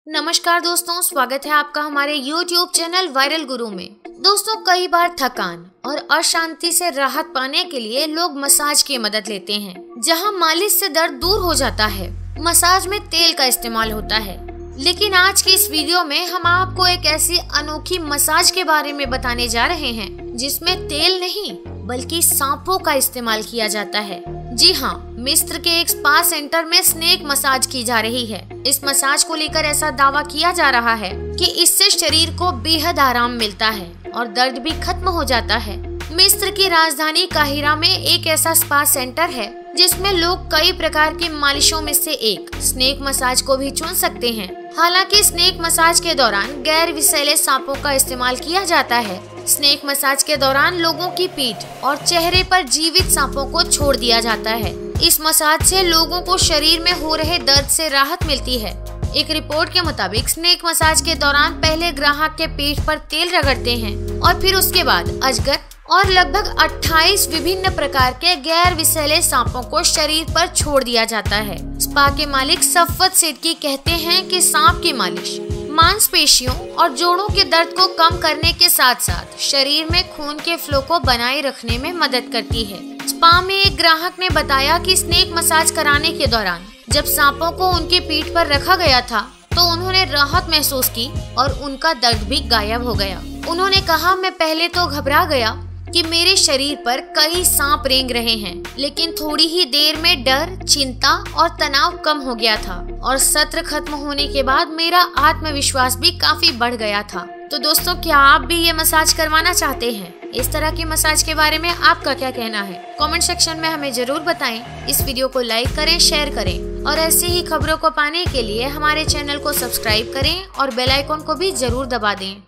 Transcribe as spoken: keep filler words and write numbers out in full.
नमस्कार दोस्तों, स्वागत है आपका हमारे यूट्यूब चैनल वायरल गुरु में। दोस्तों, कई बार थकान और अशांति से राहत पाने के लिए लोग मसाज की मदद लेते हैं, जहां मालिश से दर्द दूर हो जाता है। मसाज में तेल का इस्तेमाल होता है, लेकिन आज की इस वीडियो में हम आपको एक ऐसी अनोखी मसाज के बारे में बताने जा रहे हैं जिसमें तेल नहीं बल्कि सांपों का इस्तेमाल किया जाता है। जी हाँ, मिस्र के एक स्पा सेंटर में स्नेक मसाज की जा रही है। इस मसाज को लेकर ऐसा दावा किया जा रहा है कि इससे शरीर को बेहद आराम मिलता है और दर्द भी खत्म हो जाता है। मिस्र की राजधानी काहिरा में एक ऐसा स्पा सेंटर है जिसमें लोग कई प्रकार की मालिशों में से एक स्नेक मसाज को भी चुन सकते हैं। हालांकि स्नेक मसाज के दौरान गैर विषैले सांपों का इस्तेमाल किया जाता है। स्नेक मसाज के दौरान लोगों की पीठ और चेहरे पर जीवित सांपों को छोड़ दिया जाता है। इस मसाज से लोगों को शरीर में हो रहे दर्द से राहत मिलती है। एक रिपोर्ट के मुताबिक स्नेक मसाज के दौरान पहले ग्राहक के पीठ पर तेल रगड़ते हैं और फिर उसके बाद अजगर और लगभग अट्ठाईस विभिन्न प्रकार के गैर विषैले सांपों को शरीर पर छोड़ दिया जाता है। स्पा के मालिक सफवत सिद्दीकी कहते हैं कि सांप की मालिश मांसपेशियों और जोड़ों के दर्द को कम करने के साथ साथ शरीर में खून के फ्लो को बनाए रखने में मदद करती है। स्पा में एक ग्राहक ने बताया कि स्नेक मसाज कराने के दौरान जब सांपों को उनकी पीठ पर रखा गया था तो उन्होंने राहत महसूस की और उनका दर्द भी गायब हो गया। उन्होंने कहा, मैं पहले तो घबरा गया कि मेरे शरीर पर कई सांप रेंग रहे हैं, लेकिन थोड़ी ही देर में डर, चिंता और तनाव कम हो गया था और सत्र खत्म होने के बाद मेरा आत्मविश्वास भी काफी बढ़ गया था। तो दोस्तों, क्या आप भी ये मसाज करवाना चाहते हैं? इस तरह की मसाज के बारे में आपका क्या कहना है? कमेंट सेक्शन में हमें जरूर बताएं। इस वीडियो को लाइक करें, शेयर करें और ऐसी ही खबरों को पाने के लिए हमारे चैनल को सब्सक्राइब करें और बेल आइकन को भी जरूर दबा दें।